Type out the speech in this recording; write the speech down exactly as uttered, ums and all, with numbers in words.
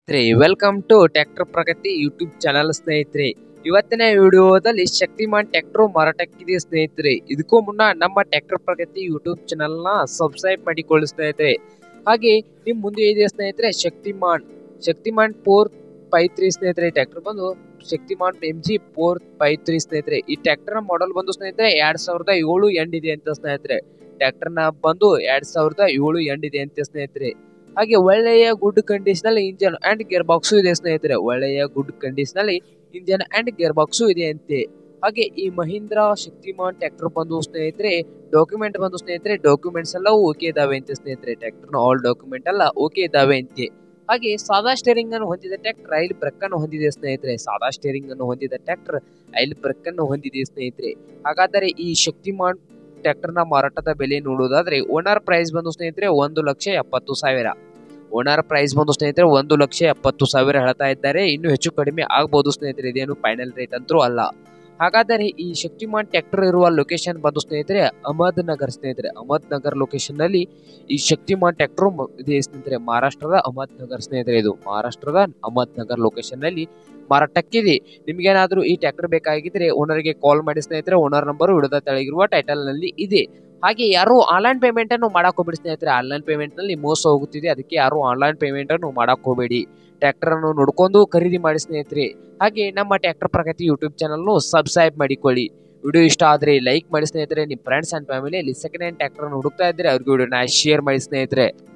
ಸ್ನೇಹಿತರೆ welcome to tractor Pragati YouTube channel ಸ್ನೇಹಿತರೆ. ಇವತ್ತಿನ ವಿಡಿಯೋದಲ್ಲಿ ಶಕ್ತಿಮಾನ್ ಟ್ರ್ಯಾಕ್ಟರ್ ಮಾರಾಟಕ್ಕಿದೆ ಸ್ನೇಹಿತರೆ. ಇದಕ್ಕೂ ಮುನ್ನ ನಮ್ಮ ಟ್ರ್ಯಾಕ್ಟರ್ ಪ್ರಗತಿ ಯೂಟ್ಯೂಬ್ ಚಾನಲ್ ನ ಸಬ್ಸ್ಕ್ರೈಬ್ ಮಾಡಿಕೊಳ್ಳಿ ಸ್ನೇಹಿತರೆ. ಹಾಗೆ ನಿಮ್ ಮುಂದೆ ಇದೆ ಸ್ನೇಹಿತರೆ Shaktiman Shaktiman four five three ಸ್ನೇಹಿತರೆ. ಟ್ರ್ಯಾಕ್ಟರ್ ಬಂದು Shaktiman M G four five three ಸ್ನೇಹಿತರೆ. ಈ ಟ್ರ್ಯಾಕ್ಟರ್ ಮಾಡೆಲ್ ಬಂದು ಸ್ನೇಹಿತರೆ ಎರಡ್ ಸಾವಿರದ ಏಳು ಎಂಡ್ ಇದೆ ಅಂತ ಸ್ನೇಹಿತರೆ. ಟ್ರ್ಯಾಕ್ಟರ್ ನ ಬಂದು ಎರಡ್ ಸಾವಿರದ ಏಳು ಎಂಡ್ ಇದೆ ಅಂತ ಸ್ನೇಹಿತರೆ. ಹಾಗೆ ಒಳ್ಳೆಯ ಗುಡ್ ಕಂಡೀಷನ್ ಅಲ್ಲಿ ಇಂಜನ್ ಅಂಡ್ ಗೇರ್ ಬಾಕ್ಸ್ ಇದೆ ಸ್ನೇಹಿತರೆ. ಒಳ್ಳೆಯ ಗುಡ್ ಕಂಡೀಷನ್ ಅಲ್ಲಿ ಇಂಜನ್ ಅಂಡ್ ಗೇರ್ ಬಾಕ್ಸ್ ಇದೆ ಅಂತೆ. ಹಾಗೆ ಈ ಮಹೀಂದ್ರ ಶಕ್ತಿಮಾನ್ ಟ್ರ್ಯಾಕ್ಟರ್ ಬಂದು ಸ್ನೇಹಿತರೆ ಡಾಕ್ಯುಮೆಂಟ್ ಬಂದು ಸ್ನೇಹಿತರೆ ಡಾಕ್ಯುಮೆಂಟ್ಸ್ ಎಲ್ಲ ಓಕೆ ಇದಾವೆ ಅಂತೆ ಸ್ನೇಹಿತರೆ. ಟ್ರ್ಯಾಕ್ಟರ್ ಆಲ್ ಡಾಕ್ಯುಮೆಂಟ್ ಎಲ್ಲ ಓಕೆ ಇದಾವೆ ಅಂತೆ. ಹಾಗೆ ಸಾದಾ ಸ್ಟೇರಿಂಗ್ ಅನ್ನು ಹೊಂದಿದ ಟ್ರ್ಯಾಕ್ಟರ್ ಐಲ್ ಬ್ರೇಕ್ ಅನ್ನು ಹೊಂದಿದೆ ಸ್ನೇಹಿತರೆ. ಸಾದಾ ಸ್ಟೇರಿಂಗ್ ಅನ್ನು ಹೊಂದಿದ ಟ್ರ್ಯಾಕ್ಟರ್ ಐಲ್ ಬ್ರೇಕ್ ಅನ್ನು ಹೊಂದಿದೆ ಸ್ನೇಹಿತರೆ. ಹಾಗಾದರೆ ಈ ಶಕ್ತಿಮಾನ್ ಟ್ರ್ಯಾಕ್ಟರ್ ನ ಮಾರಾಟದ ಬೆಲೆ ನೋಡುವುದಾದ್ರೆ ಓನರ್ ಪ್ರೈಸ್ ಬಂದು ಸ್ನೇಹಿತರೆ ಒಂದು ಲಕ್ಷ ಎಪ್ಪತ್ತು ಸಾವಿರ ಓನರ್ ಪ್ರೈಸ್ ಬಂದು ಸ್ನೇಹಿತರೆ ಒಂದು ಲಕ್ಷ ಎಪ್ಪತ್ತು ಸಾವಿರ ಹೇಳ್ತಾ ಇದ್ದಾರೆ. ಇನ್ನು ಹೆಚ್ಚು ಕಡಿಮೆ ಆಗ್ಬಹುದು ಸ್ನೇಹಿತರೆ. ಇದೇನು ಫೈನಲ್ ರೇಟ್ ಅಂತೂ ಅಲ್ಲ. ಹಾಗಾದರೆ ಈ ಶಕ್ತಿಮಾನ್ ಟ್ರ್ಯಾಕ್ಟರ್ ಇರುವ ಲೊಕೇಶನ್ ಬಂದು ಸ್ನೇಹಿತರೆ ಅಹಮದ್ ನಗರ್ ಸ್ನೇಹಿತರೆ. ಅಹಮದ್ ನಗರ್ ಲೊಕೇಶನ್ ನಲ್ಲಿ ಈ ಶಕ್ತಿಮಾನ್ ಟ್ರ್ಯಾಕ್ಟರ್ ಇದೆ ಸ್ನೇಹಿತರೆ. ಮಹಾರಾಷ್ಟ್ರದ ಅಹಮದ್ ನಗರ್ ಸ್ನೇಹಿತರೆ. ಇದು ಮಹಾರಾಷ್ಟ್ರದ ಅಹಮದ್ ನಗರ್ ಲೊಕೇಶನ್ ನಲ್ಲಿ ಮಾರಾಟಕ್ಕಿದೆ. ನಿಮ್ಗೇನಾದ್ರೂ ಈ ಟ್ರ್ಯಾಕ್ಟರ್ ಬೇಕಾಗಿದ್ರೆ ಓನರ್ಗೆ ಕಾಲ್ ಮಾಡಿ ಸ್ನೇಹಿತರೆ. ಓನರ್ ನಂಬರ್ ವಿಡಿಯೋದ ತೆಳಗಿರುವ ಟೈಟಲ್ ನಲ್ಲಿ ಇದೆ. ಹಾಗೆ ಯಾರು ಆನ್ಲೈನ್ ಪೇಮೆಂಟ್ ಅನ್ನು ಮಾಡಕ್ ಹೋಗ್ಬೇಡಿ ಸ್ನೇಹಿತರೆ. ಆನ್ಲೈನ್ ಪೇಮೆಂಟ್ ನಲ್ಲಿ ಮೋಸ ಹೋಗುತ್ತಿದೆ. ಅದಕ್ಕೆ ಯಾರು ಆನ್ಲೈನ್ ಪೇಮೆಂಟ್ ಅನ್ನು ಮಾಡಕ್ ಹೋಗಬೇಡಿ. ಟ್ರ್ಯಾಕ್ಟರ್ ಅನ್ನು ನೋಡ್ಕೊಂಡು ಖರೀದಿ ಮಾಡಿ ಸ್ನೇಹಿತರೆ. ಹಾಗೆ ನಮ್ಮ tractor Pragati YouTube channel subscribe ಮಾಡಿಕೊಳ್ಳಿ. ವಿಡಿಯೋ ಇಷ್ಟ ಆದ್ರೆ ಲೈಕ್ ಮಾಡಿ ಸ್ನೇಹಿತರೆ. ನಿಮ್ಮ ಫ್ರೆಂಡ್ಸ್ ಅಂಡ್ ಫ್ಯಾಮಿಲಿಯಲ್ಲಿ ಸೆಕೆಂಡ್ ಹ್ಯಾಂಡ್ ಟ್ರ್ಯಾಕ್ಟರ್ ಹುಡುಕ್ತಾ ಇದ್ರೆ ಅವ್ರಿಗೆ ವಿಡಿಯೋನ ಶೇರ್ ಮಾಡಿ ಸ್ನೇಹಿತರೆ.